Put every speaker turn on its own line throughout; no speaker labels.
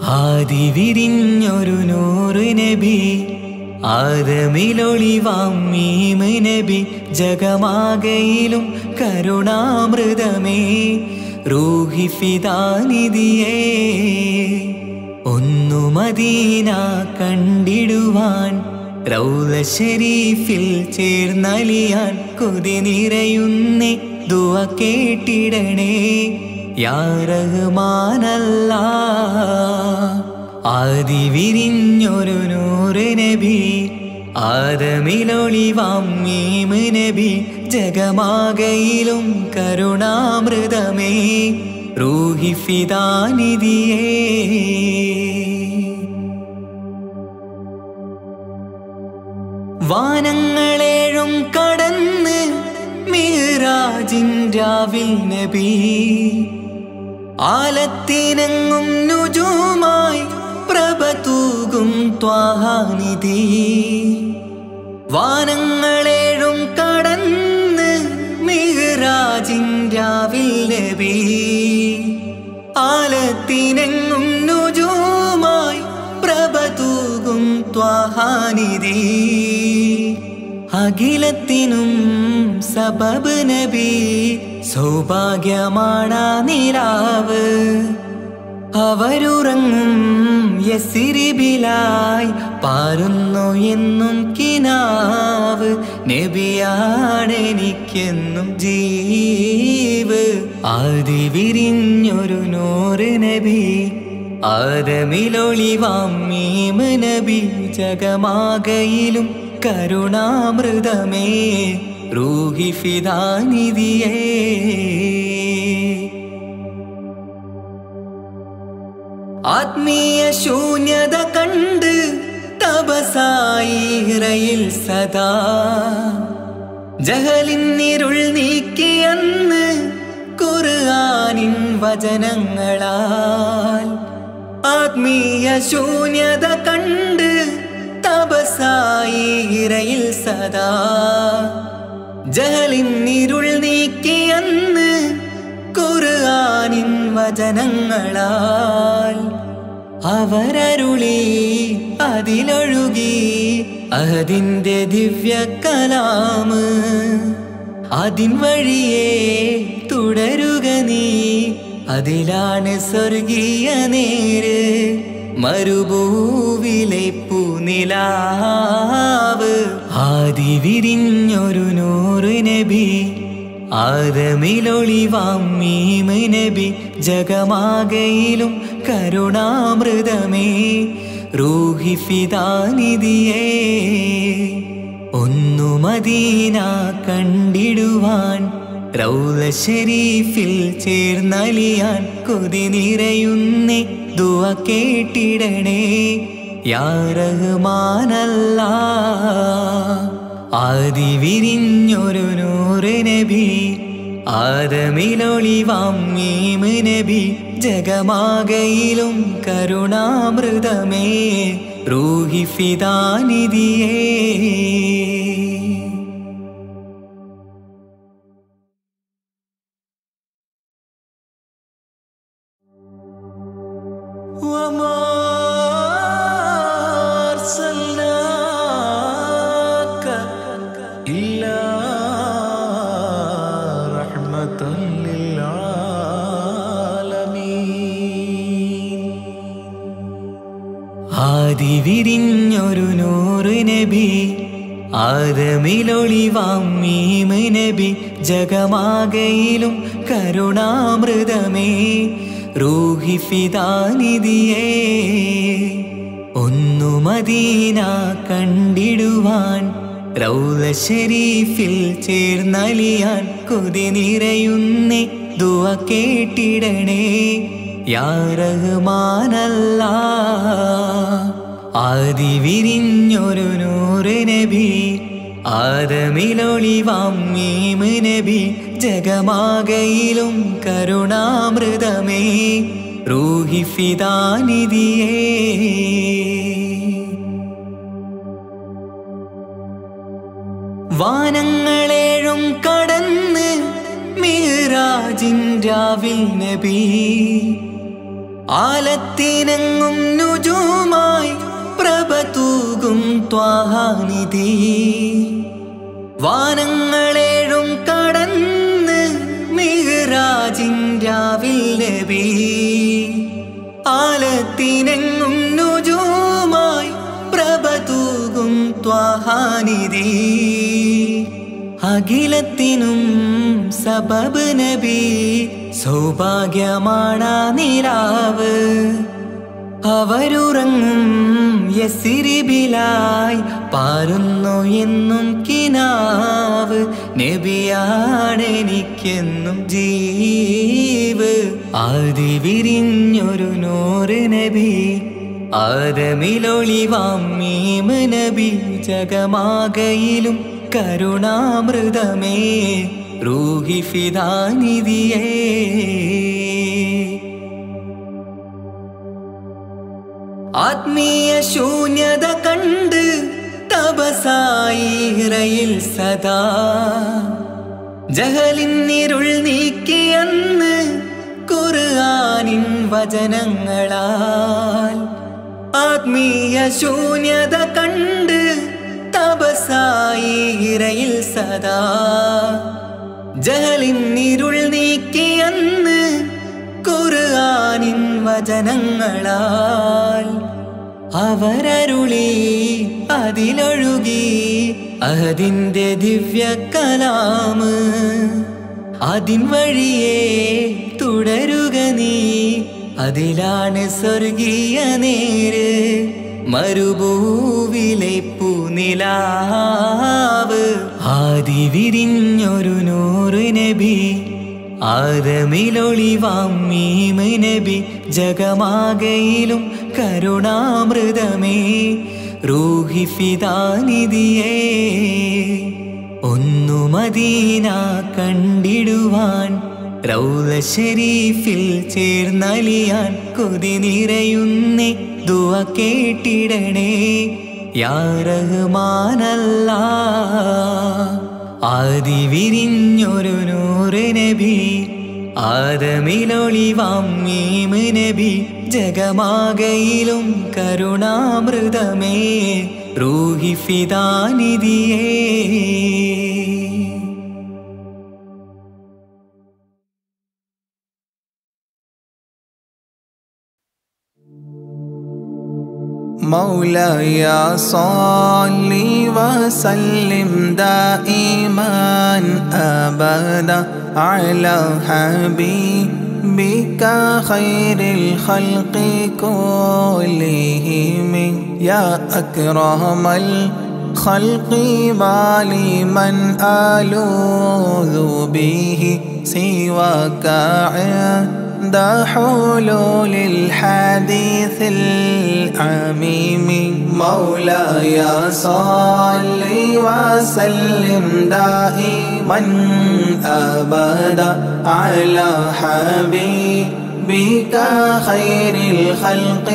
ആദി വിരിഞ്ഞൊരു നൂറ് നബി ആദമിലൊളിവാം മീമ് നബി ജഗമാകയിലും കരുണാമൃതമേ റൂഹി ഫിദാനിധിയേ ഒന്നു മദീന കണ്ടിടുവാൻ റൗള ശരീഫിൽ ചേർന്നലിയാൻ കൊതി നിറയുന്നേ ദുആ കേട്ടിടണേ യാ റഹ്മാനല്ലാഹ് ആദി വിരിഞ്ഞൊരു നൂറ് നബി ആദമിലൊളിവാം മീമ് നബി ജഗമാകയിലും കരുണാമൃതമേ റൂഹി ഫിദാനിധിയേ വാനങ്ങളേഴും കടന്ന് മിഅ്റാജിൻ രാവിൽ നബി ആലത്തിനെങ്ങും നുജൂമായി പ്രഭ തൂകും ത്വാഹാനിധി വാനങ്ങളേഴും കടന്ന് മിഅ്റാജിൻ രാവിൽ നബി ആലത്തിനെങ്ങും നുജൂമായി പ്രഭ തൂകും ത്വാഹാനിധി അഖിലത്തിനും സബബ് നബി സൗഭാഗ്യമാണാ നിലാവ് അവരുറങ്ങും യസിരിബിലായി പാരുന്നു എന്നും കിനാവ് നബിയാണെനിക്കെന്നും ജീവ് ആദി വിരിഞ്ഞൊരു നൂറ് നബി ആദമിലൊളിവാം മീമ് നബി ജഗമാകയിലും കരുണാമൃതമേ റൂഹി ഫിദാനിധിയേ ആത്മീയ ശൂന്യത കണ്ട് തപസായി ഇറയിൽ സദാ ജഹലിന്നിരുൾ നീക്കിയന്ന് ഖുർആനിൻ വചനങ്ങളാൽ ആത്മീയ ശൂന്യത കണ്ട് തപസായി ഇറയിൽ സദാ ജഹലിന്നിരുൾ നീക്കിയന്ന് ഖുർആനിൻ വചനങ്ങളാൽ അവരരുളി അതിലൊഴുകി അഹദിന്റെ ദിവ്യ കലാമ് അതിൻ വഴിയേ തുടരുക നീ അതിലാണ് സ്വർഗീയ നേര് മരുഭൂവിലെ പൂനിലാവ് ആദി വിരിഞ്ഞൊരു നൂറ് നബി ആദമിലൊളിവാം മീമ് നബി ജഗമാകയിലും കരുണാമൃതമേ റൂഹി ഫിദാനിധിയേ ഒന്നു മദീന കണ്ടിടുവാൻ റൗള ശരീഫിൽ ചേർന്നലിയാൻ കൊതി നിറയുന്നേ ദുആ കേട്ടിടണേ യാ റഹ്മാനല്ലാഹ് ആദി വിരിഞ്ഞൊരു നൂറ് നബി ആദമിലൊളിവാം മീമ് നബി ജഗമാകയിലും കരുണാമൃതമേ റൂഹി ഫിദാനിധിയേ ആദി വിരിഞ്ഞൊരു നൂറ് നബി ആദമിലൊളിവാം മീമ് നബി ജഗമാകയിലും കരുണാമൃതമേ റൂഹി ഫിദാനിധിയേ ഒന്നു മദീന കണ്ടിടുവാൻ റൗള ശരീഫിൽ ചേർന്നലിയാൻ കൊതി നിറയുന്നേ ദുആ കേട്ടിടണേ യാ റഹ്മാനല്ലാഹ് ആദി വിരിഞ്ഞൊരു നൂറ് നബി ആദമിലൊളിവാം മീമ് നബി ജഗമാകയിലും കരുണാമൃതമേ റൂഹി ഫിദാനിധിയേ വാനങ്ങളേഴും കടന്ന് മിഅ്റാജിൻ രാവിൽ നബി ആലത്തിനെങ്ങും നുജൂമായി പ്രഭ തൂകും ത്വാഹാനിധി വാനങ്ങളേഴും കടന്ന് മിഹ്റാജിൻ രാവിൽ നബി ആലത്തിനെങ്ങും നുജൂമായി പ്രഭ തൂകും ത്വാഹാനിധി അഖിലത്തിനും സബബ് നബി സൗഭാഗ്യമാണ് നിലാവ് അവരുറങ്ങും യസിരിബിലായി പാരുന്നു എന്നും കിനാവ് നബിയാണെനിക്കെന്നും ജീവ് ആദി വിരിഞ്ഞൊരു നൂറ് നബി ആദമിലൊളിവാം മീമ് നബി ജഗമാകയിലും കരുണാമൃതമേ റൂഹി ഫിദാനിധിയേ ആത്മീയ ശൂന്യത കണ്ട് തപസായി ഇറയിൽ സദാ ജഹലിന്നിരുൾ നീക്കിയന്ന് ഖുർആനിൻ വചനങ്ങളാൽ ആത്മീയ ശൂന്യത കണ്ട് തപസായി ഇറയിൽ സദാ ജഹലിന്നിരുൾ നീക്കിയന്ന് ഖുർആനിൻ വചനങ്ങളാൽ അവരരുളി അതിലൊഴുകി അഹദിന്റെ ദിവ്യ കലാമ് അതിൻ വഴിയേ തുടരുക നീ അതിലാണ് സ്വർഗീയ നേര് മരുഭൂവിലെ പൂനിലാവ് ആദി വിരിഞ്ഞൊരു നൂറ് നബി ആദമിലൊളിവാം മീമ് നബി ജഗമാകയിലും കരുണാമൃതമേ റൂഹി ഫിദാനിധിയേ ഒന്നു മദീന കണ്ടിടുവാൻ റൗള ശരീഫിൽ ചേർന്നലിയാൻ കൊതി നിറയുന്നേ ദുആ കേട്ടിടണേ യാ റഹ്മാനല്ലാഹ് ആദി വിരിഞ്ഞൊരു നൂറ് നബി ആദമിലൊളിവാം മീമ് നബി ജഗമാകയിലും കരുണാമൃതമേ റൂഹി ഫിദാനിധിയേ
مولاي صل وسلم دائما أبدا على حبيبك خير الخلق كلهم يا أكرم الخلق بالي من ألوذ به سواك عند حلول الحديث العميم مولاي صل وسلم دائما أبدا على حبيبك خير الخلق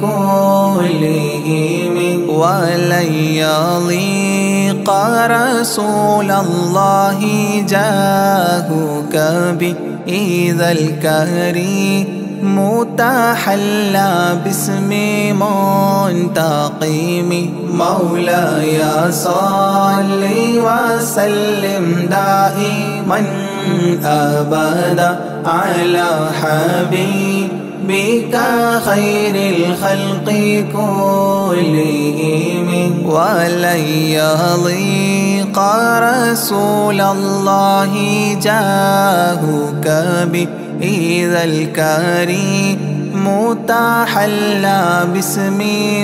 كلهم ولن يضيق رسول الله جاهك بإذا الكريم متحلى باسم منتقم مولاي صل وسلم دائما أبدا على حبيبك خير الخلق كلهم ولن يضيق رسول الله جاهك بإذا الكريم متحلى باسم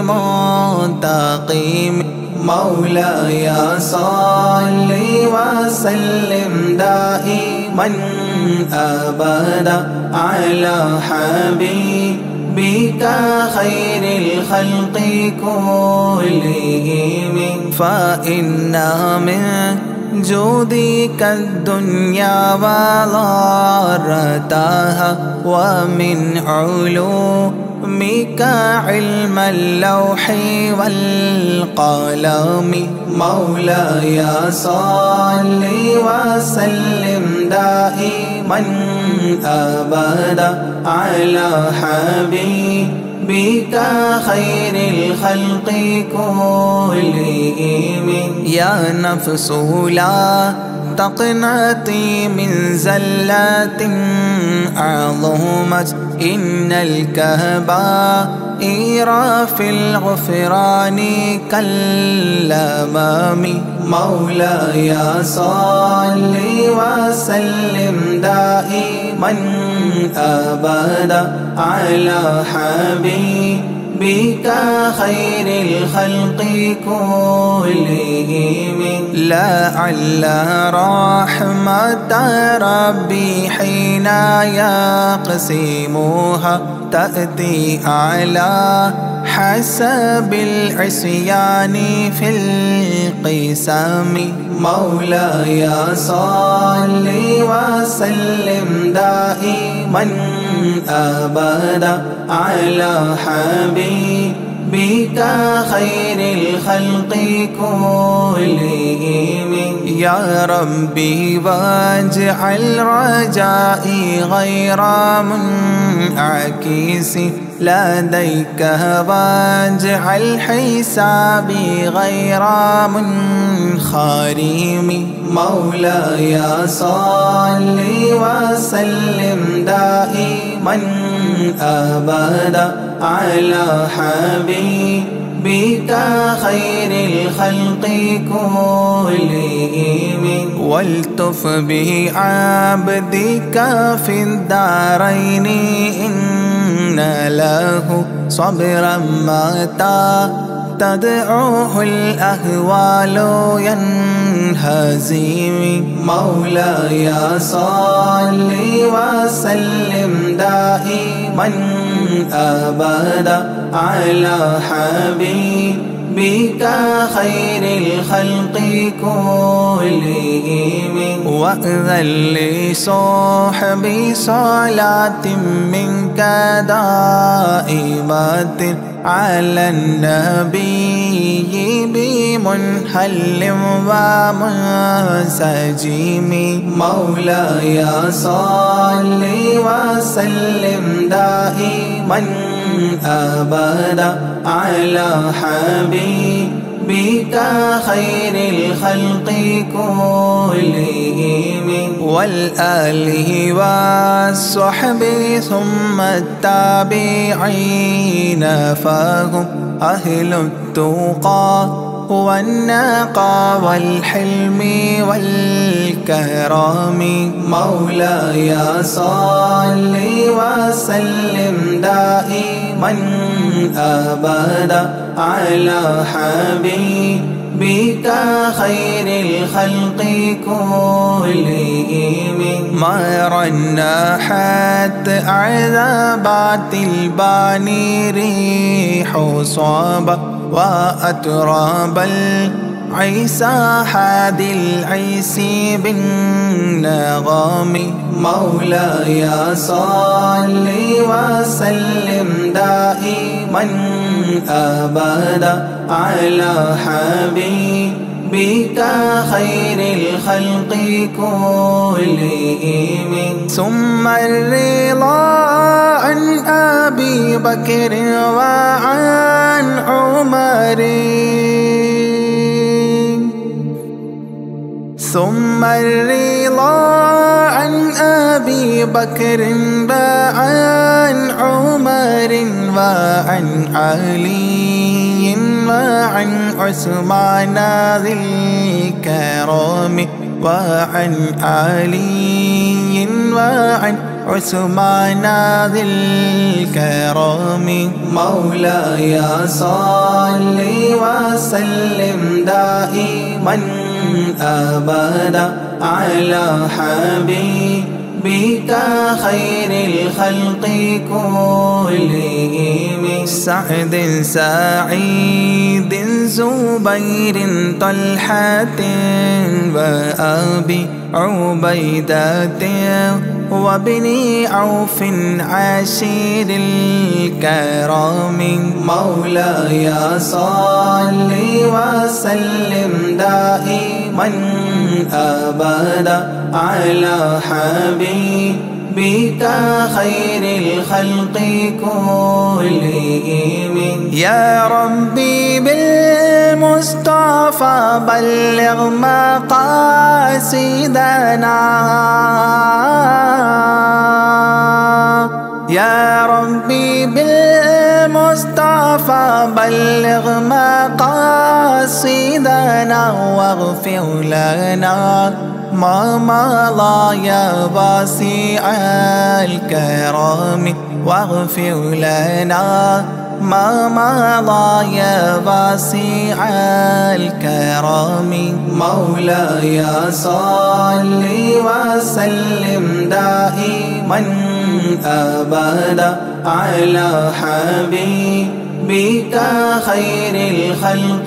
منتقم مولاي صل وسلم دائما أبدا على حبيبك خير الخلق كلهم فإن من جودك الدنيا وضارتها ومن علومك علم اللوح والقلم مولاي صل وسلم دائما أبدا على حبيبك خير الخلق كلهم يا نفس لا تقنطي من زلة عظمت إن الكبائر في الغفران كالأمام مولاي صل وسلم دائما أبدا على حبيبك خير الخلق كلهم لعل رحمة ربي حين يقسمها تأتي على حسب العصيان في القسم مولاي صل وسلم دائما أبدا على حبيبك خير الخلق كلهم يا ربي واجعل رجائي غير منعكس لديك واجعل حسابي غير منخرم مولاي صل وسلم دائما أبدا على حبيبك خير الخلق كلهم والتف بعبدك في الدارين إن له صبرا متى تدعوه الأهوال ينهزم مولاي صل وسلم دائما أبدا على حبيبك خير الخلق كلهم وأذن لصحبي صلاة منك دائمة على النبي بمنهل ومنسجم مولاي صل وسلم دائما أبدا على حبيبك خير الخلق كلهم والآل والصحب ثم التابعين فهم أهل التقى والنقى والحلم والكرم مولاي صل وسلم دائما أبدا على حبيبك خير الخلق كلهم ما رنحت عذابات الباني ريح صابة وأتراب العيسى حاد العيس بالنغم مولاي صل وسلم دائما أبدا على حبيبك خير الخلق كلهم ثم الرضا عن أبي بكر وعن عمر ثم الرضا عن أبي بكر وعن عمر وعن علي وعن عثمان ذي الكرم وعن علي وعن عثمان ذي الكرم مولاي صل وسلم دائما أبدا على حبيبك خير الخلق كلهم سعد سعيد زبير طلحة وأبي عبيدة وابن عوف عشير الكرام مولاي صل وسلم دائما أبدا على حبيبك خير الخلق كلهم يا ربي بالمصطفى بلغ مقاصدنا يا ربي بالمصطفى بلغ مقاصدنا واغفر لنا ما مضى يا واسع الكرم واغفر لنا ما مضى يا واسع الكرم مولاي صل وسلم دائما أبدا على حبيبك خير الخلق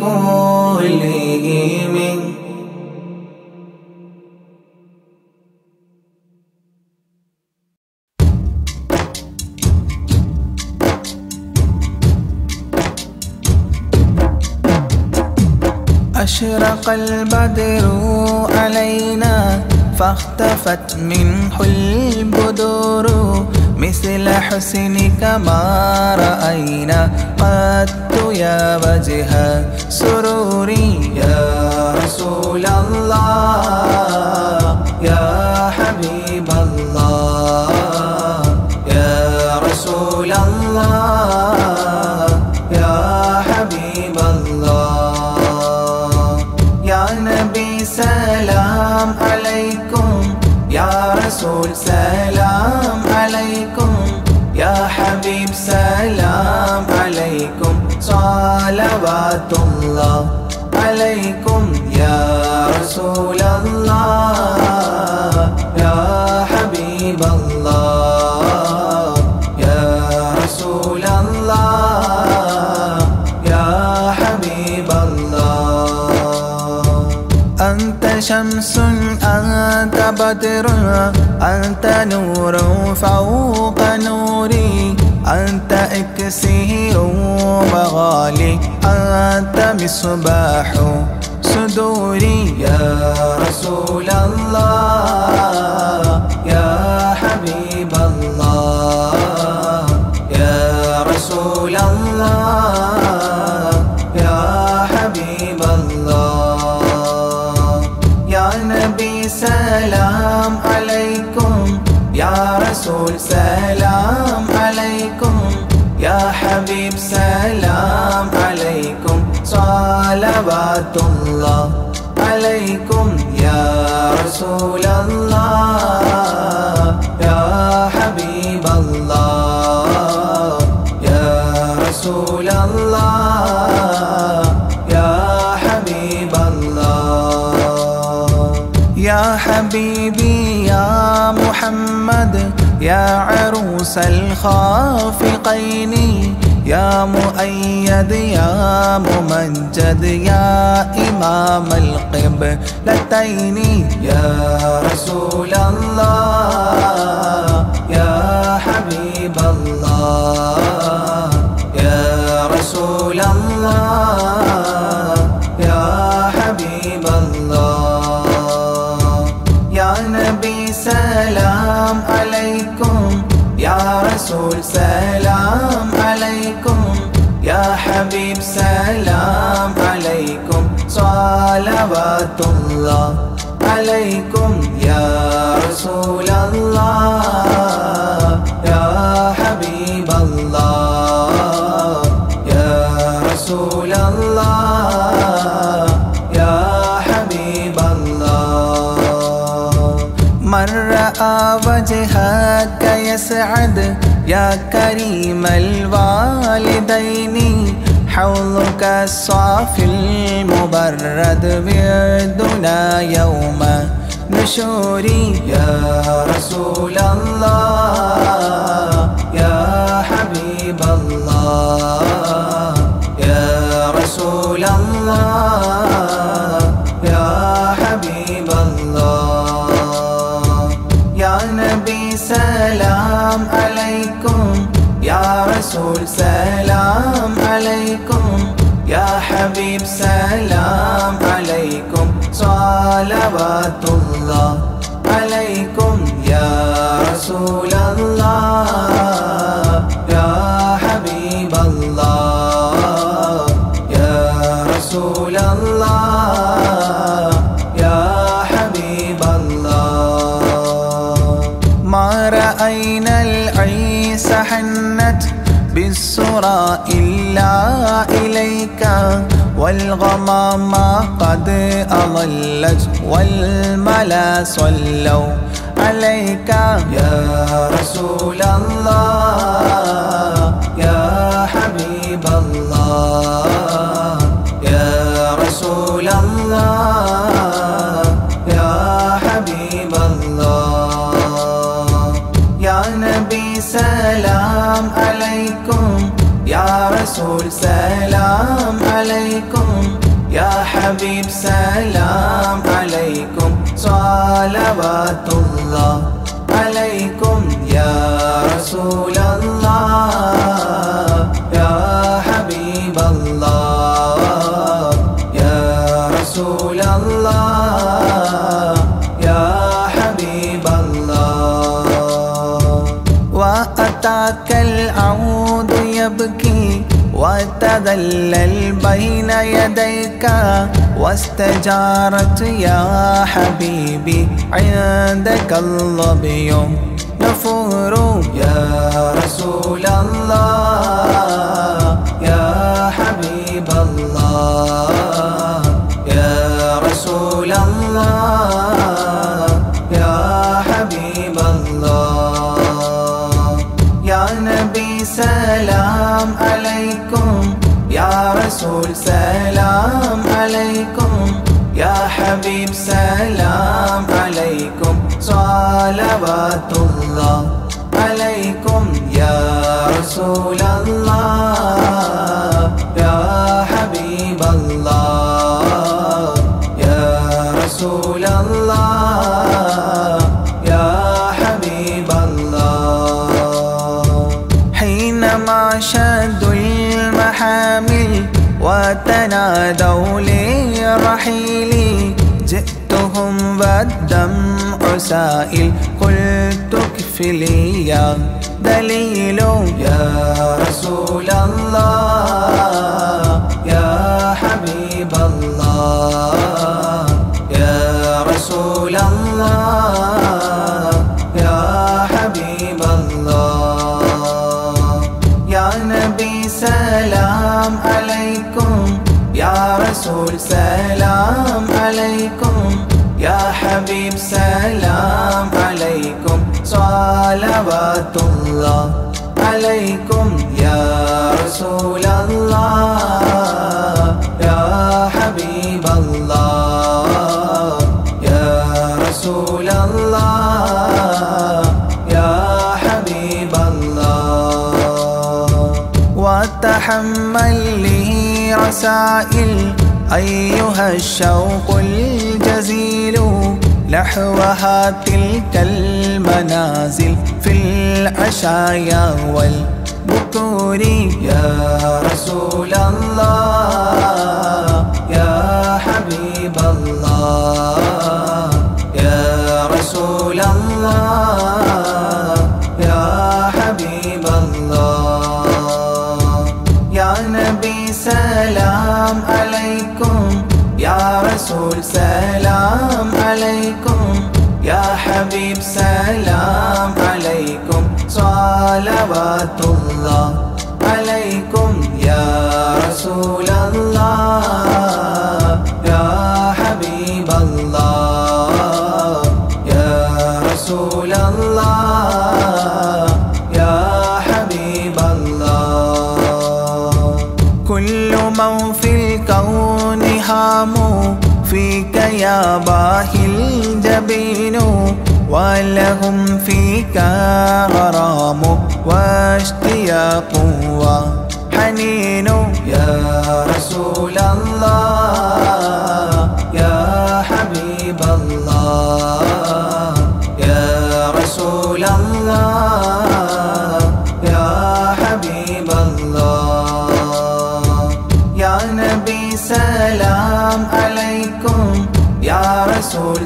كلهم أشرق البدر علينا فاختفت منه البدور مثل حسنك ما رأينا قط يا وجه سروري يا رسول الله يا حبيب الله يا رسول الله يا حبيب الله يا نبي سلام عليكم يا رسول سلام عليكم يا حبيب سلام عليكم صلوات الله عليكم يا رسول الله يا حبيب الله يا رسول الله يا حبيب الله أنت شمس أنت بدر أنت نور فوق نوري أنت إكسير وغالي أنت مصباح صدوري يا رسول الله يا حبيب الله يا رسول الله يا حبيب الله يا نبي سلام عليكم يا رسول سلام عليكم يا حبيب سلام عليكم صلوات الله عليكم يا رسول الله يا حبيب الله يا رسول الله يا حبيب الله يا حبيبي يا محمد يا عروس الخافقين يا مؤيد يا ممجد يا إمام القبلتين يا رسول الله يا حبيب الله يا رسول الله يا حبيب الله يا نبي سلام عليكم يا رسول سلام عليكم يا حبيب سلام عليكم صلوات الله عليكم يا رسول الله يا حبيب الله يا رسول الله يا حبيب الله من رأى وجهك يسعد يا كريم الوالدين حوضك الصافي المبرد وردنا يوم نشوري يا رسول الله يا حبيب الله يا رسول عليكم يا رسول سلام عليكم يا حبيب سلام عليكم صلوات الله عليكم يا رسول الله يا حبيب الله يا رسول الله يا حبيب الله ما رأينا العيس حنت بالسرى إلا إليك والغمام قد أظلت والملا صلوا عليك يا رسول الله يا حبيب الله يا رسول الله يا حبيب الله يا نبي سلام عليكم يا رسول سلام عليكم يا حبيب سلام عليكم صلوات الله عليكم يا رسول الله يا حبيب الله يا رسول الله يا حبيب الله وأتاك العود يبكي وتذلل بين يديك واستجارت يا حبيبي عندك الظبي نفور يا رسول الله يا حبيب الله يا رسول الله يا حبيب الله يا نبي سلام عليكم يا رسول سلام عليكم يا حبيب سلام عليكم صلوات الله عليكم يا رسول الله يا حبيب الله يا رسول الله يا حبيب الله حينما شدوا المحامل وتنادوا لرحيلي جئتهم والدمع سائل قلت اكفلي يا دليل يا رسول الله يا حبيب الله يا رسول الله يا حبيب الله يا نبي سلام عليكم يا رسول سلام عليكم يا حبيب سلام عليكم صلوات الله عليكم يا رسول الله يا حبيب الله يا رسول الله يا حبيب الله وتحمل لي رسائل أيها الشوق الجزيل نحوها تلك المنازل في العشايا والبكور يا رسول الله يا حبيب الله يا رسول الله يا حبيب الله يا نبي سلام عليكم يا رسول سلام عليكم يا حبيب سلام عليكم صلوات الله عليكم يا رسول الله يا حبيب الله يا رسول الله يا حبيب الله كل من في الكون هام فيك يا باهي الجبين ولهم فيك غرام واشتياق وحنين يا رسول الله يا حبيب الله يا رسول الله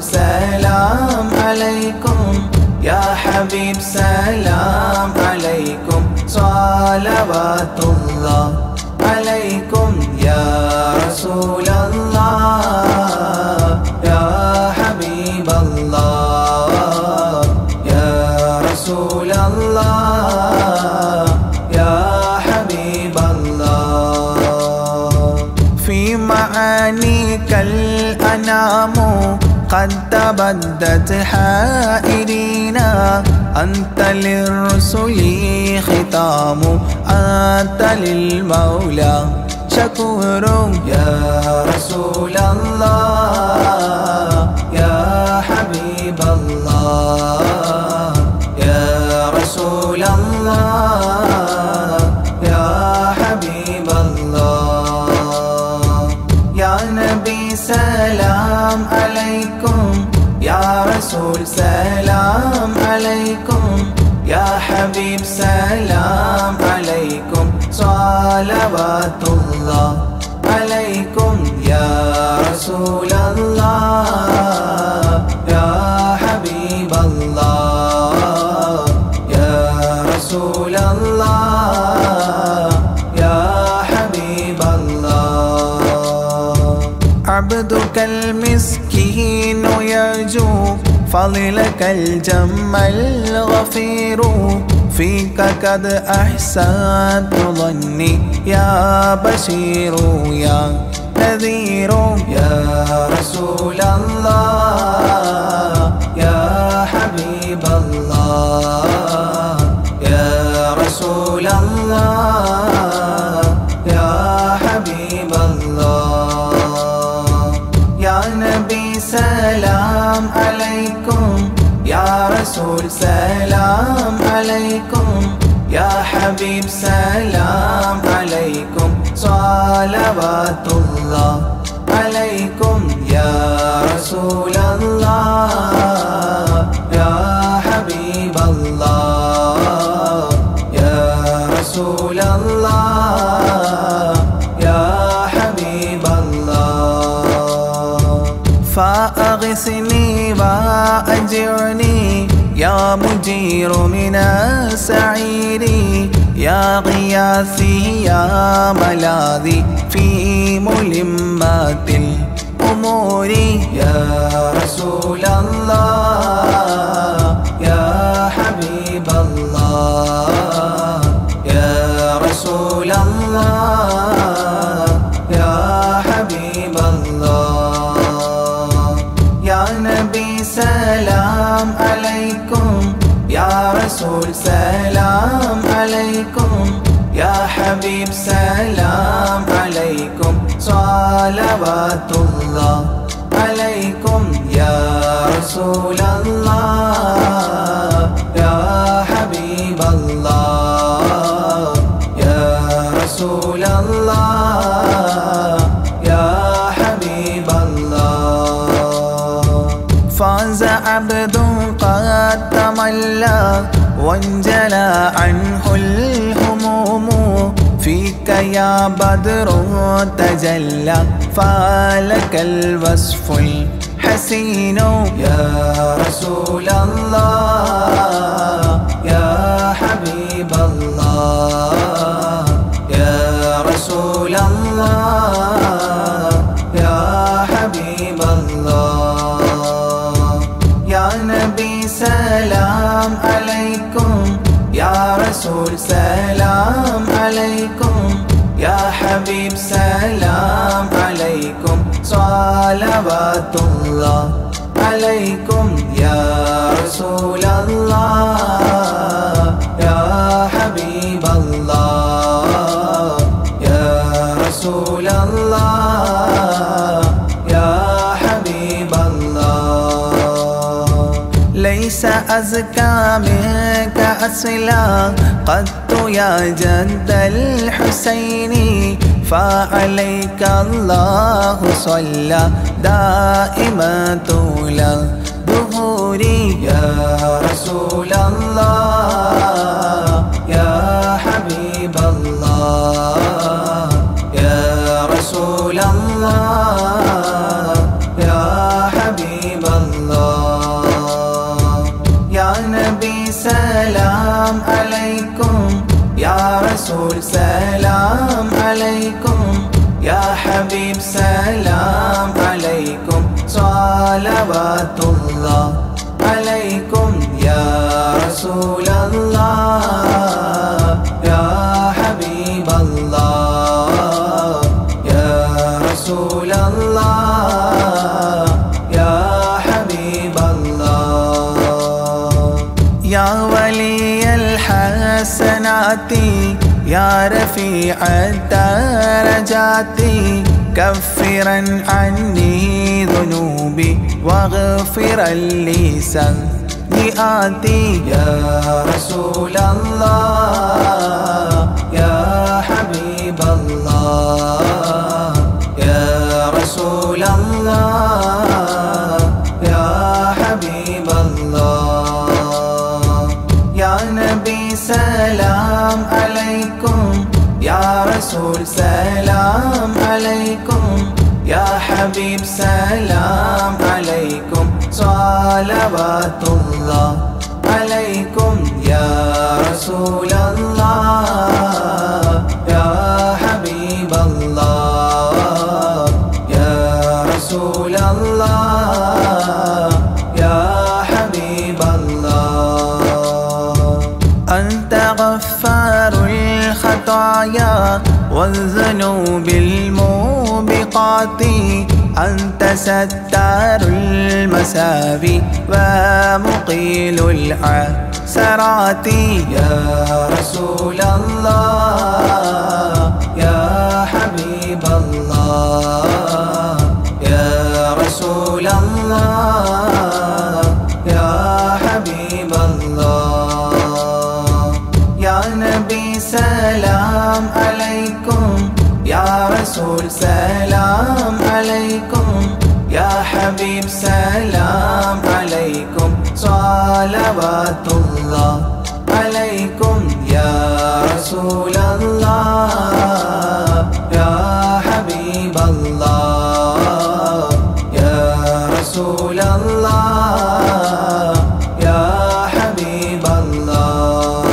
سلام عليكم يا حبيب سلام عليكم صلوات الله عليكم يا رسول الله يا حبيب الله يا رسول الله يا حبيب الله في معانيك الأنام قد تبدت حائرين أنت للرسل ختام أنت للمولى شكور يا رسول الله يا حبيب الله يا رسول الله يا حبيب الله يا نبي سلام عليكم يا رسول سلام عليكم يا حبيب سلام عليكم صلوات الله عليكم يا رسول الله يا حبيب الله يا رسول الله يا حبيب الله عبدك المسكين يرجو فضلك الجم الغفير فيك قد أحسنت ظني يا بشير يا نذير يا رسول الله يا حبيب الله يا رسول الله يا حبيب الله يا نبي سلام عليكم يا رسول سلام عليكم يا حبيب سلام عليكم صلوات الله عليكم يا رسول الله يا حبيب الله يا رسول الله يا حبيب الله فأغثني وأجرني يا مجير من السعير يا غياثي يا ملاذي في ملمات الأمور يا رسول الله يا حبيب الله يا رسول الله يا حبيب الله يا نبي سلام عليكم يا رسول سلام عليكم يا حبيب سلام عليكم صلوات الله عليكم يا رسول الله يا حبيب الله يا رسول الله يا حبيب الله فاز عبد قد تملى وانجلى عنه الهموم فيك يا بدر تجلى فلك الوصف الحسين يا رسول الله يا حبيب الله يا رسول الله يا حبيب الله يا نبي سلام عليكم يا رسول سلام عليكم يا حبيب سلام عليكم صلوات الله عليكم يا رسول الله يا حبيب الله يا رسول الله يا حبيب الله ليس أزكى منك أصلا قد يا جد الحسين فعليك الله صلى دائما طول ظهوري يا رسول الله يا حبيب الله يا رسول الله يا حبيب الله سلام عليكم يا رسول سلام عليكم يا حبيب سلام عليكم صلوات الله عليكم يا رسول الله يا حبيب الله يا رسول الله يا حبيب الله يا ولي الحسنات يا رفيع الدرجات كفرا عني ذنوبي واغفرا لي سيئاتي يا رسول الله يا حبيب الله يا رسول الله يا حبيب الله يا نبي سلام عليكم يا رسول سلام عليكم يا حبيب سلام عليكم صلوات الله عليكم يا رسول الله يا حبيب الله يا رسول الله يا حبيب الله أنت غفار الخطايا والذنوب الموبقات أنت ستار المساوي ومقيل العثرات يا رسول الله يا حبيب الله يا رسول الله يا حبيب الله يا نبي سلام عليكم يا رسول سلام عليكم يا حبيب سلام عليكم صلوات الله عليكم يا رسول الله يا حبيب الله يا رسول الله يا حبيب الله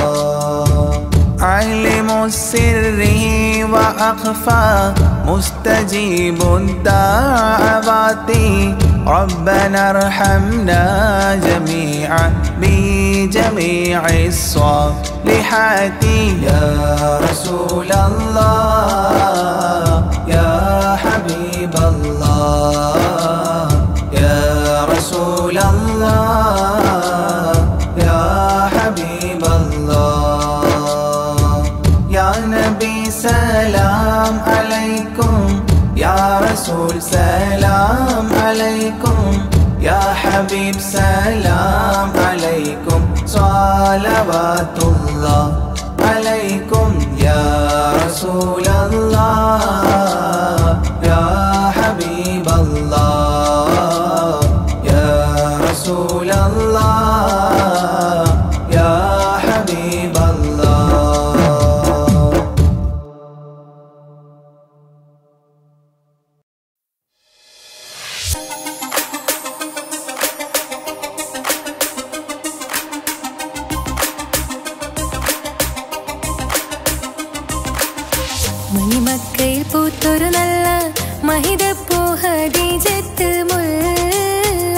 علم السر وأخفى مستجيب الدعوات ربنا ارحمنا جميعا بجميع الصالحات يا رسول الله يا حبيب الله يا رسول الله يا حبيب الله يا نبي سلام عليكم يا رسول سلام عليكم يا حبيب سلام عليكم صلوات الله عليكم يا رسول الله يا حبيب الله يا رسول الله يا حبيب الله
മണിമക്കയിൽ പൂത്തൊരു നല്ല മഹിതപ്പൂ ഹദീജത്ത് മുല്ല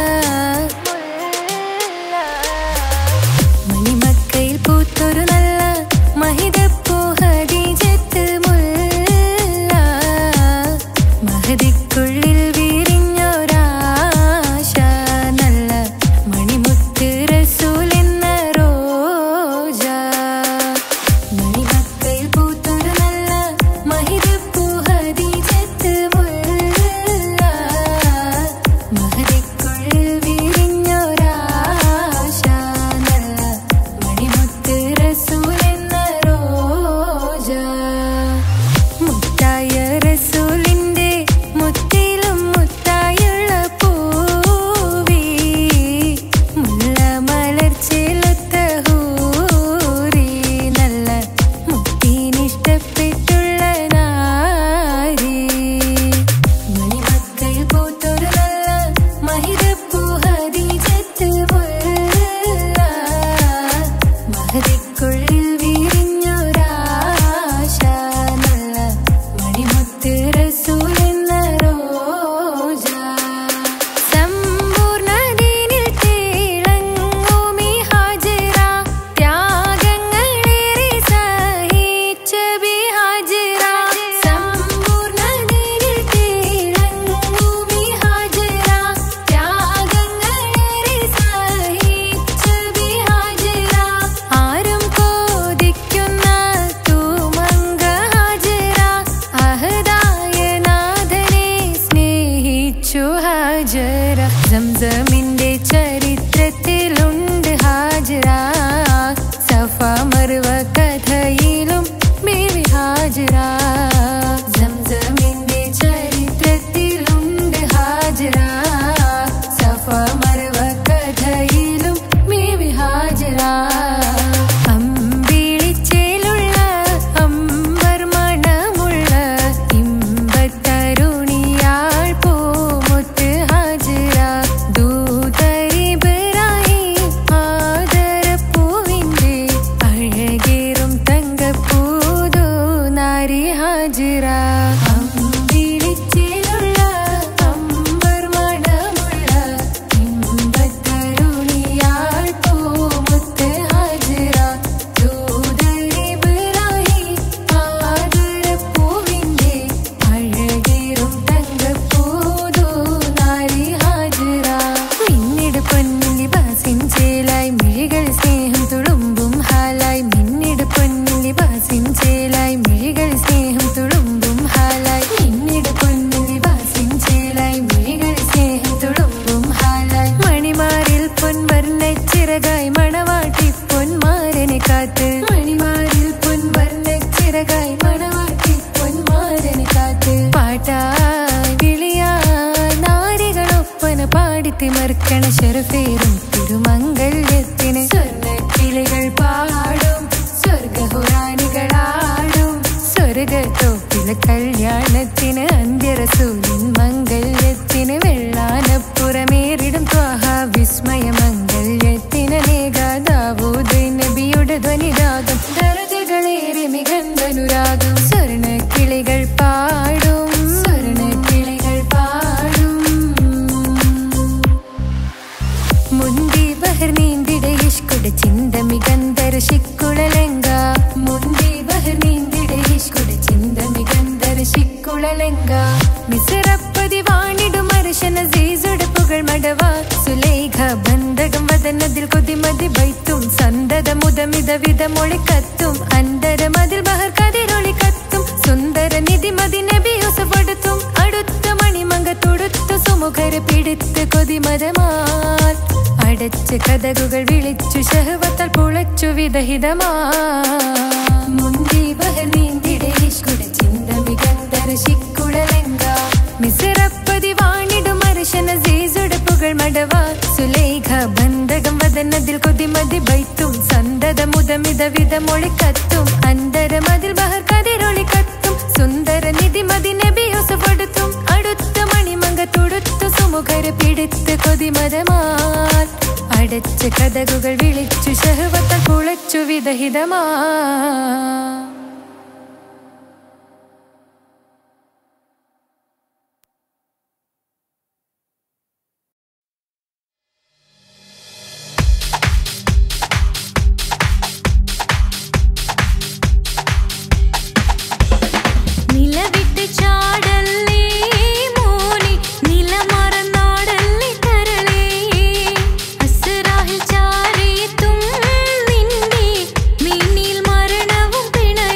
മണിമക്കയിൽ പൂത്തൊരു നല്ല മഹിതപ്പൂ ഹദീജത്ത് മുല്ല മഹദിക്കുള്ളിൽ വീരിഞ്ഞൊരാശ നല്ല മണിമുത്ത് റസൂൽ എന്ന റോജ മണിമക്കയിൽ പൂത്തൊരു നല്ല മഹിതപ്പൂ ഹദീജത്ത് മുല്ല മനസ്സിനുള്ളിൽ വിരിഞ്ഞൊരാശ നല്ല മണിമുത്ത് റസൂൽ എന്ന റോജ സമ്പൂർണ്ണ ദീനിൽ തിളങ്ങുമി ഹാജറ ത്യാഗങ്ങളേറെ സഹിച്ച ബി ഹാജറ സമ്പൂർണ്ണ ദീനിൽ തിളങ്ങുമി ഹാജറ ത്യാഗങ്ങളേറെ സഹിച്ച ബി ഹാജറ ആരും കോതിക്കുന്ന തൂമങ്ക ഹാജറ അഹദായ നാഥനെ സ്നേഹിച്ചു ഹാജറ സംസമിന്റെ ചരിത്രത്തിലുണ്ട് ഹാജറ സഫ മർവ കഥയിലും ബീവി ഹാജറ സംസമിന്റെ ചരിത്രത്തിലുണ്ട് ഹാജറ സഫ മർവ കഥയിലും ബീവി ഹാജറ അമ്പിളിച്ചേലുള്ള അമ്പർ മണമുള്ള ഇമ്പത്തരുണിയാൾ പൂമുത്ത് ഹാജറ ദൂതരിബറായി ആദരപ്പൂവിന്റെ അഴകേറും തങ്കപ്പൂതോ നാരി ഹാജറ അമ്പിളിച്ചേലുള്ള അമ്പർ മണമുള്ള ഇമ്പത്തരുണിയാൾ പൂമുത്ത് ഹാജറ ദൂതരിബറായി ആദരപ്പൂവിന്റെ അഴകേറും തങ്കപ്പൂതോ നാരി ഹാജറ മിന്നിട് പൊന്നിൽ ലിബാസിൻ ചേലായി മിഴികൾ സ്നേഹം തുളുമ്പും ഹാലായി മിന്നിട് പൊന്നിൽ ലിബാസിൻ ചേലായി മിഴികൾ സ്നേഹം തുളുമ്പും ഹാലായി മിന്നിട് പൊന്നിൽ ലിബാസിൻ ചേലായി മിഴികൾ സ്നേഹം തുളുമ്പും ഹാലായി മണിമാരിൽ പൊൻവർണ്ണച്ചിറകായി മണവാട്ടി പൊന്മാരനെ കാത്ത് മണിമാരിൽ പൊൻവർണ്ണച്ചിറകായി മണവാട്ടി പൊന്മാരനെ കാത്ത് പാട്ടായി വിളിയായി നാരികളൊപ്പന പാടിത്തിമർക്കണ ശരഫേറും തിരുമംഗല്യത്തിന് സ്വർണ്ണക്കിളികൾ പാടും സ്വർഗഹുറാനികളാടും സ്വർഗത്തോപ്പിലെ കല്യാണത്തിന് അന്ത്യറസൂലിൻ മംഗല്യത്തിന് വെള്ളാനപ്പുറമേറിടും ത്വാഹ വിസ്മയ മംഗല്യത്തിന് നേകാദാവൂദ് നബിയുടെ ധ്വനിരാഗം ദരജകളേറെ മികന്ധനുരാഗം സ്വർണ്ണക്കിളികൾ പാടും സ്വർണ്ണക്കിളികൾ പാടും മുന്തി ബഹർ നീന്തിട ഇഷ്കുട ചിന്ത മികന്ധര ശിക്കുളലങ്ക മുന്തി ബഹർ നീന്തിട ഇഷ്കുട ചിന്ത മികന്ധര ശിക്കുളലങ്ക മിസറപ്പതി വാണിടും അർശന സീസുടെ പുകൾ മടവ സുലേഖ ബന്ധകം വദനതിൽ കൊതിമതി ബൈത്തും സന്തത മുതമിത വിധ മൊളിക്കത്തും അന്തരമതിൽ ബഹർ കതിരൊളി കത്തും സുന്ദര നിധിമതി നബി യൂസഫെടുത്തും അടുത്ത മണിമങ്ക തൊടുത്തു സുമുഖര പിടിത്ത് കൊതിമതമാൽ അടച്ച് കഥകുകൾ വിളിച്ചു ശഹവത്താൽ പുളച്ചു വിദഹിതമാ മുന്തി ബഹർ നീന്തിടെ ഇഷ്കുട ചിന്ത മികന്ധര ശിക്കുളലങ്ക മിസറപ്പതി വാണിടും അർശന സീസുടെ പുകൾ മടവ സുലേഖ ബന്ധകം വദനതിൽ കൊതിമതി ബൈത്തും സന്തത മുതമിത വിധ മൊളിക്കത്തും അന്തരമതിൽ ബഹർ കതിരൊളി കത്തും സുന്ദര നിധിമതി നബി യൂസഫെടുത്തും അടുത്ത മണിമങ്ക തൊടുത്തു സുമുഖര പിടിത്ത് കൊതിമതമാൽ അടച്ച് കഥകുകൾ വിളിച്ചു ശഹവത്താൽ പുളച്ചു വിദഹിതമാ
നിലവിട്ട് ചാടല്ലേ മോനെ നിലമറന്നാടല്ലേ കരളേ അസ്റാഹിൽ ചാരേത്തും നിന്റെ മിന്നിൽ മരണവും പിണരേ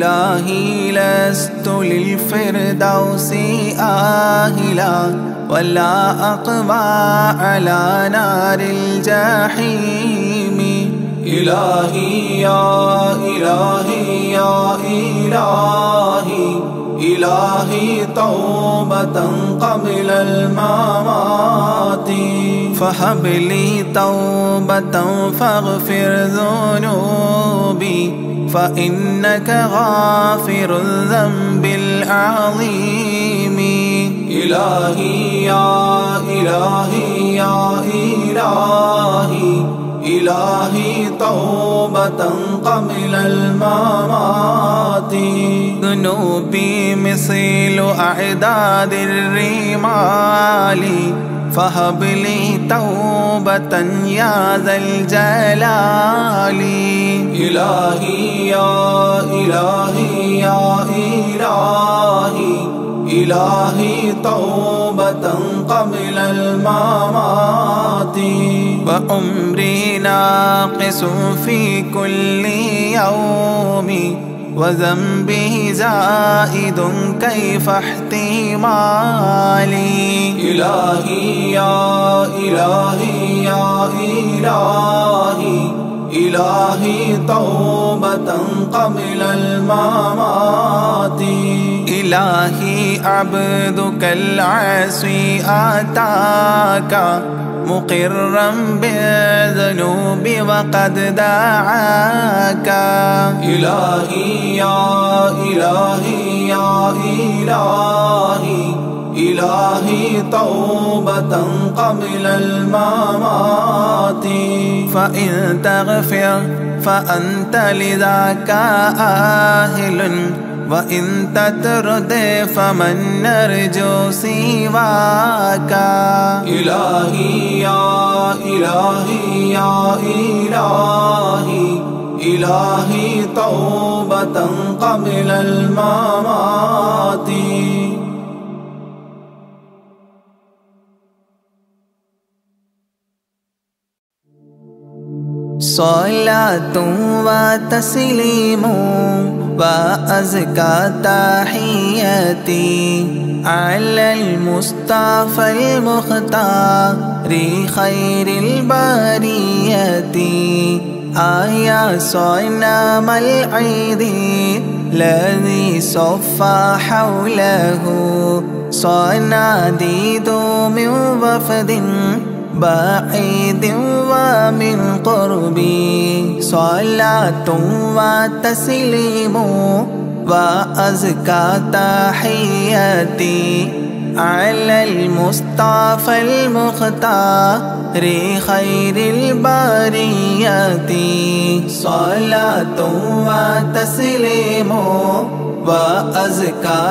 إلهي لست للفردوس آهلا ولا أقبى على نار الجحيم. إلهي يا إلهي يا إلهي إلهي توبة قبل الممات فهب لي توبة فاغفر ذنوبي فإنك غافر الذنب العظيم. إلهي يا إلهي يا إلهي إلهي توبة قبل الممات ذنوبي مثل أعداد الرمال فهب لي توبة يا ذا الجلال. إلهي يا إلهي يا إلهي إلهي توبة قبل الممات وعمري ناقص في كل يوم وذنبه زائد كيف احتمالي. إلهي يا إلهي يا إلهي إلهي توبة قبل الممات. إلهي عبدك العاصي أتاك مقرا بالذنوب وقد دعاك. إلهي يا إلهي يا إلهي إلهي توبة قبل الممات فإن تغفر فأنت لذاك آهل وإن تطرد فمن نرجو سواك. إلهي يا إلهي يا إلهي إلهي توبة قبل الممات. صلاة وتسليم وأزكى تحياتي على المصطفى المختار خير البريات. آيا صنم العيد الذي صفى حوله صناديد من وفد بعيد ومن قربي. صلاة وتسليم وأزكى تحياتي على المصطفى المختار خير البريات. صلاة وتسليم وأزكى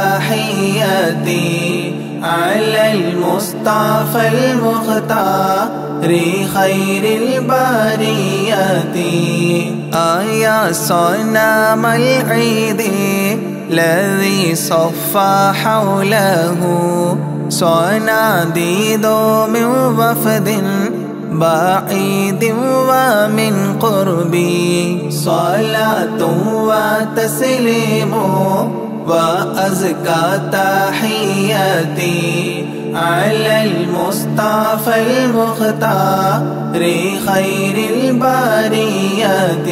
تحياتي على المصطفى المختار خير البريات. آيا صنم العيد الذي صفى حوله صناديد من وفد بعيد ومن قربي. صلاة وتسليم وأزكى تحياتي على المصطفى المختار خير البريات.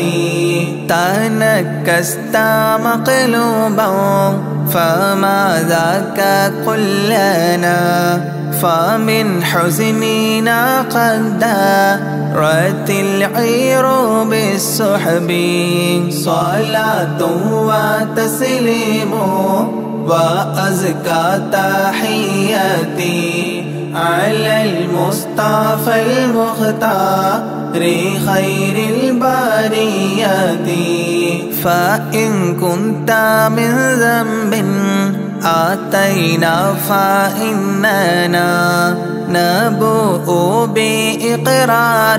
تنكست مقلوبا فما ذاك قل لنا فمن حزننا قد دارت العير بالسحب. صلاة وتسليم وأزكى تحياتي على المصطفى المختار خير البريات. فإن كنت من ذنب آتينا فإننا نبوء بإقرار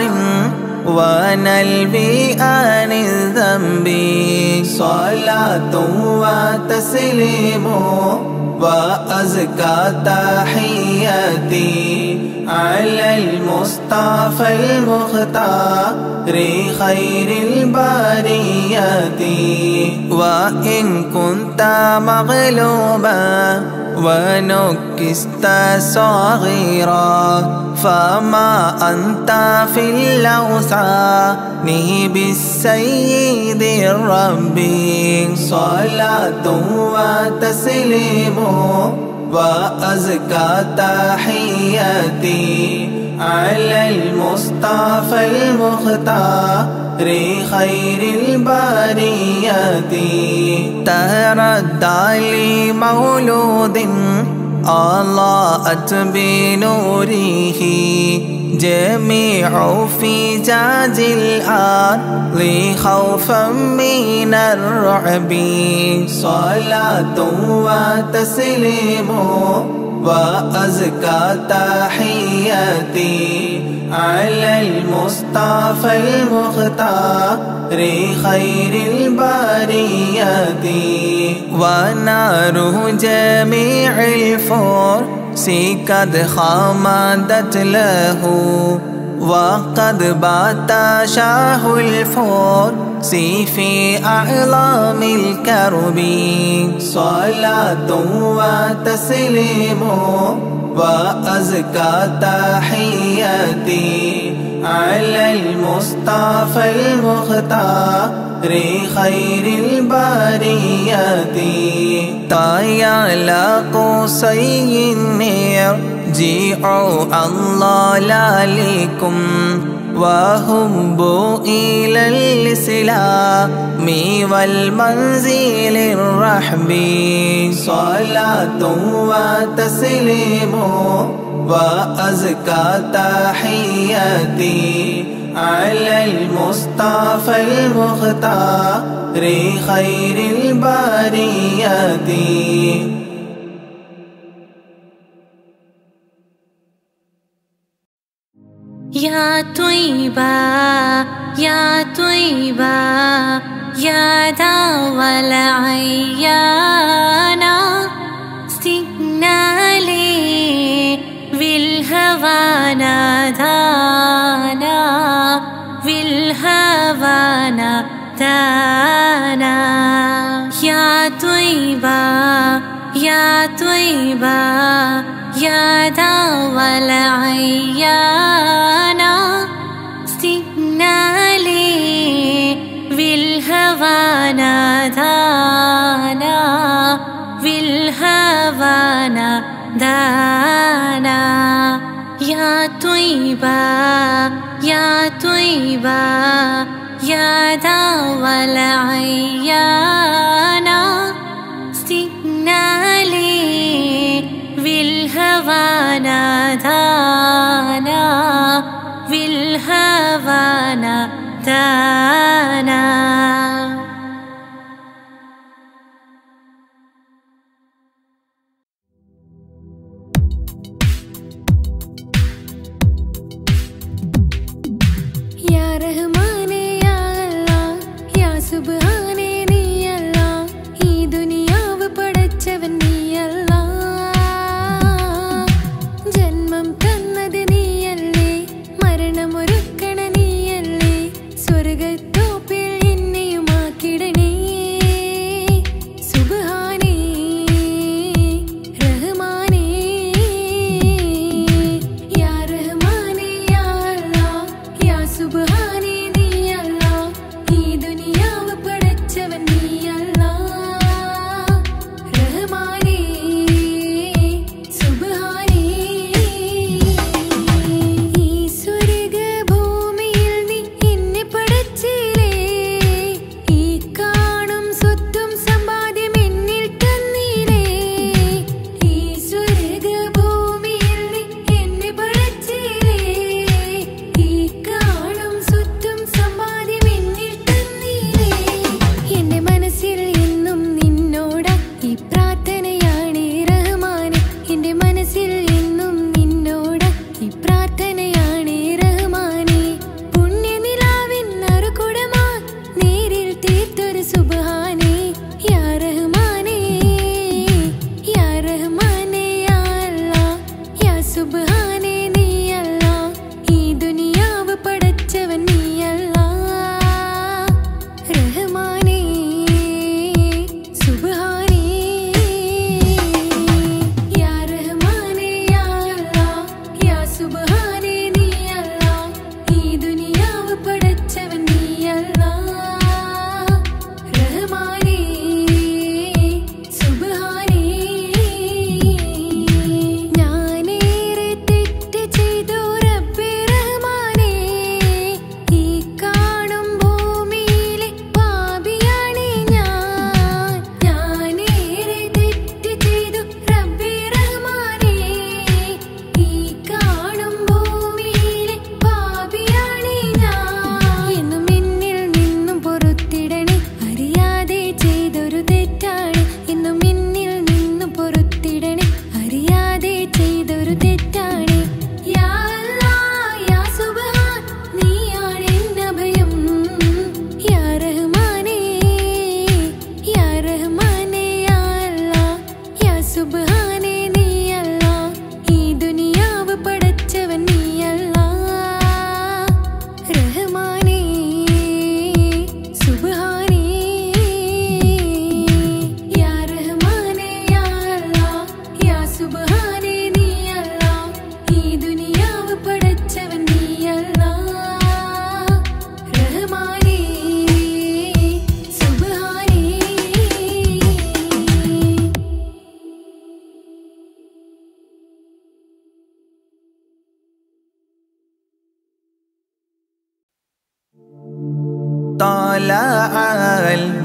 ونلبي عن الذنب. صلاة وتسليم وأزكى تحياتي على المصطفى المختار خير البريات. وإن كنت مغلوبا ونكست صغيرا فما أنت في الأوثان بالسيد الرب. صلاة وتسليم وأزكى تحياتي على المصطفى المختار خير البريات. تردى لمولود أضاءت بنوره جميع فجاج الأرض خوفا من الرعب. صلاة وتسليم وأزكى تحياتي على المصطفى المختار خير البريات. ونار جميع الفرس قد خمدت له وقد بات شاه الفرس في أعلام الكرب. صلاة وتسليم وأزكى تحياتي على المصطفى المختار خير البريات. طايا قصي يرجعوا الله لكم وهبوا إلى الإسلام والمنزل الرحب. صلاة وتسليم وأزكى تحياتي على المصطفى المختار خير البريات.
يا طيبة يا طيبة يا دوا العيانا استقنا لي بالهوى نادانا بالهوى نادانا. يا طيبة يا طيبة يا دوا العيانا استقنا لي بالهوى نادانا بالهوى نادانا. يا طيبة يا طيبة يا دوا العيانا استقنا لي بالهوى نادانا بالهوى نادانا.
يا رحماني يا الله يا سبحاني നീ അല്ലാ ഈ ദുനിയാവ് പടച്ചവൻ നീ അല്ലാ. ജന്മം തന്നത് നീയല്ലേ മരണമൊരുക്കണ നീയല്ലേ സ്വർഗത്തോപ്പിൽ എന്നെയുമാക്കിടണേ. സുബ്ഹാനേ റഹ്മാനേ യാ റഹ്മാനേ യാ അല്ലാ യാ സുബ്ഹാനേ നീ അല്ലാ ഈ ദുനിയാവ് പടച്ചവൻ നീ അല്ലാ. റഹ്മാനേ സുബ്ഹാനേ ഈ സ്വർഗ്ഗഭൂമിയിൽ നീ എന്നെ പടച്ചില്ലേ ഈ കാണും സ്വത്തും സമ്പാദ്യം എന്നിൽ തന്നില്ലേ. ഈ സ്വർഗ്ഗഭൂമിയിൽ നീ എന്നെ പടച്ചില്ലേ ഈ കാണും സ്വത്തും സമ്പാദ്യം എന്നിൽ തന്നില്ലേ. എന്റെ മനസ്സിൽ എന്നും നിന്നോടാ ഈ പ്രാർത്ഥനയാണ് റഹ്മാനെ. എന്റെ മനസ്സിൽ എന്നും നിന്നോടാ ഈ പ്രാർത്ഥനയാണ് റഹ്മാനെ. പുണ്യനിലാവിൻ നറുകുടമാ നേരിൽ തീർത്തൊരു സുബ്ഹാനേ യാ റഹ്മാനേ യാ റഹ്മാനേ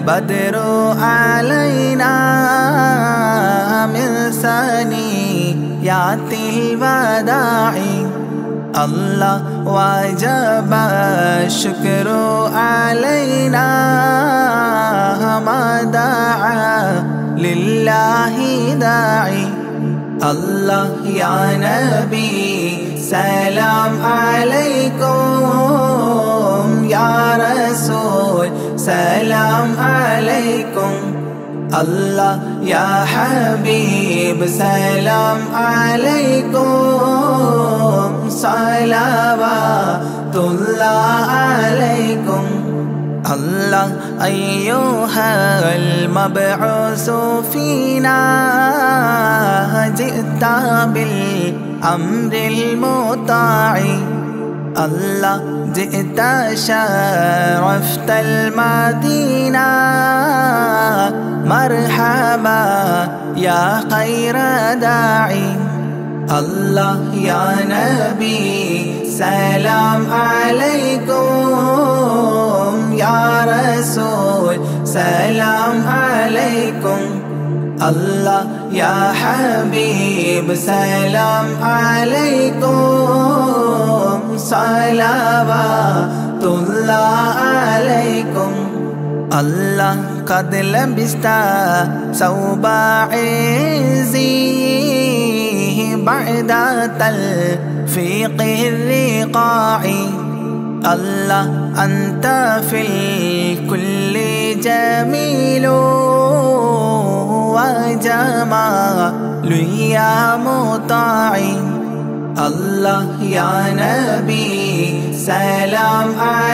بدر علينا من ثنيات الوداع الله وجب الشكر علينا ما دعا لله داعي الله يا نبي سلام عليكم يا رسول سلام عليكم الله يا حبيب سلام عليكم صلوات الله عليكم الله أيها المبعوث فينا جئت بالأمر المطاع الله جئت شرفت المدينة مرحبا يا خير داعي الله يا نبي سلام عليكم يا رسول سلام عليكم الله يا حبيب سلام عليكم صلوات الله عليكم الله قد لبست ثوب عزي بعد تلفيق الرقاع الله أنت في الكل جميل وجمال يا مطاع الله يا نبي سلام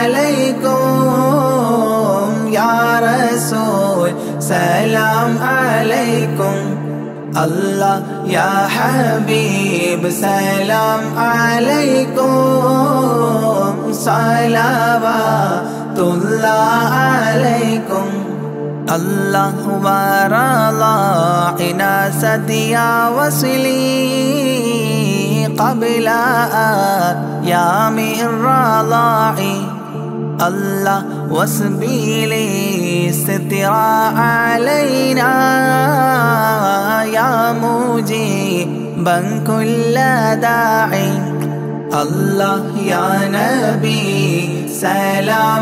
عليكم يا رسول سلام عليكم الله يا حبيب سلام عليكم صلوات الله عليكم الله ورضى عناست يا وصلي قبل أيام الرضاع الله وسبيلي سترا علينا يا مجيبا كل داعي الله يا نبي سلام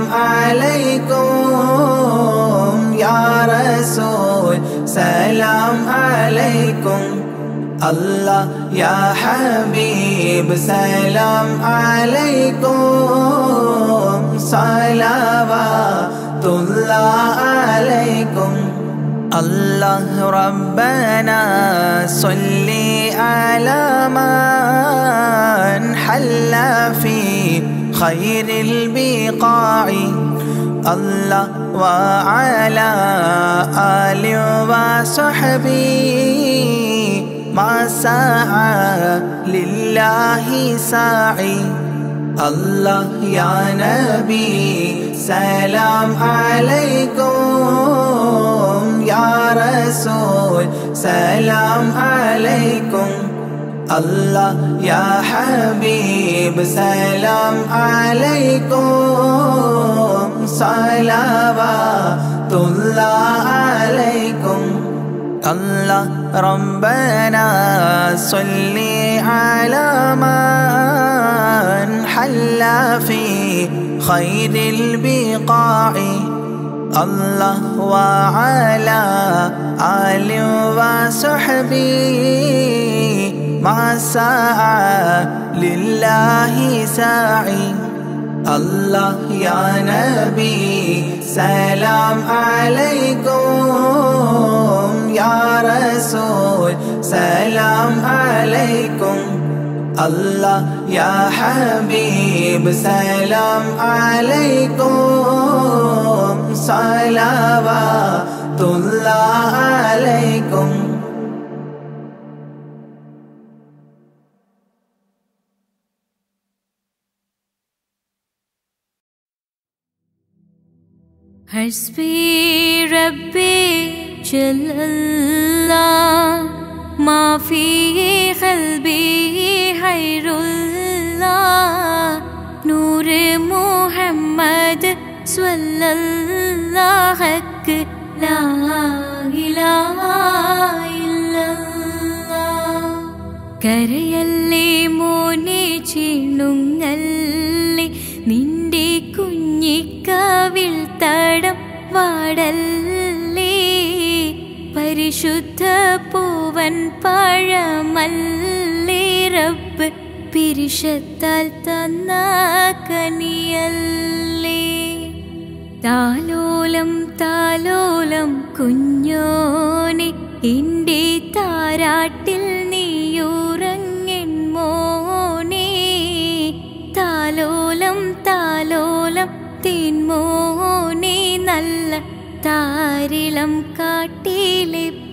عليكم يا رسول سلام عليكم الله يا حبيب سلام عليكم صلوات الله عليكم الله ربنا صل على من حل في خير البقاع الله وعلى آله وصحبه ما سعى لله ساعي الله يا نبي سلام عليكم يا رسول سلام عليكم الله يا حبيب سلام عليكم صلوات الله عليكم الله ربنا صل على من حل في خير البقاع الله وعلى آله وصحبه ما سعى لله ساعي الله يا نبي سلام عليكم يا رسول سلام عليكم الله يا حبيب سلام عليكم صلوات الله عليكم
حسبي ربي جل الله ما في قلبي غير الله نور محمد صلى الله വാക്ക് ലാ ഇലാഹ ഇല്ലല്ലാഹ്. കരയല്ലേ മോനെ ചിണുങ്ങല്ലേ, നിന്റെ കുഞ്ഞിക്കവിൾ തടം വാടല്ലേ. പരിശുദ്ധ പൂവൻ പഴമല്ലേ റബ്ബ് പിരിശത്താൽ തന്ന കനിയല്ലേ. താലോലം താലോലം കുഞ്ഞോനെ, എന്റെ താരാട്ടിൽ നീയുറങ്ങൻ മോനെ. താലോലം താലോലം തേൻമോനെ, നല്ല താരിളം കാട്ടിലെ